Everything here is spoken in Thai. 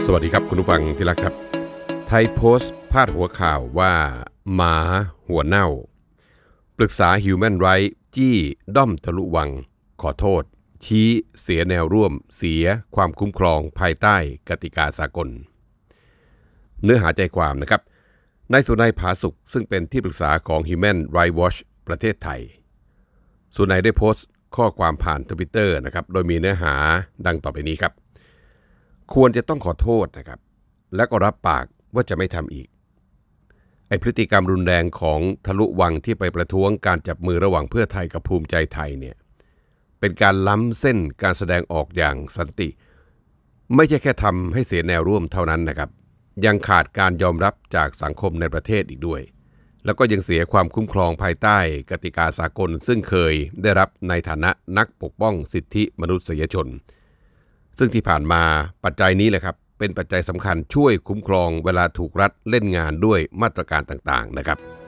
สวัสดีครับคุณผู้ฟังที่รักครับไทยโพสต์พาดหัวข่าวว่าหมาหัวเน่าปรึกษา Human Rights จี้ด้อมทะลุวังขอโทษชี้เสียแนวร่วมเสียความคุ้มครองภายใต้กติกาสากลเนื้อหาใจความนะครับนายสุนัยผาสุขซึ่งเป็นที่ปรึกษาของ Human Rights Watch ประเทศไทยสุนัยได้โพสต์ข้อความผ่าน Twitter นะครับโดยมีเนื้อหาดังต่อไปนี้ครับควรจะต้องขอโทษนะครับและก็รับปากว่าจะไม่ทำอีกพฤติกรรมรุนแรงของทะลุวังที่ไปประท้วงการจับมือระหว่างเพื่อไทยกับภูมิใจไทยเนี่ยเป็นการล้ำเส้นการแสดงออกอย่างสันติไม่ใช่แค่ทำให้เสียแนวร่วมเท่านั้นนะครับยังขาดการยอมรับจากสังคมในประเทศอีกด้วยแล้วก็ยังเสียความคุ้มครองภายใต้กติกาสากลซึ่งเคยได้รับในฐานะนักปกป้องสิทธิมนุษยชนซึ่งที่ผ่านมาปัจจัยนี้แหละครับเป็นปัจจัยสำคัญช่วยคุ้มครองเวลาถูกรัฐเล่นงานด้วยมาตรการต่างๆนะครับ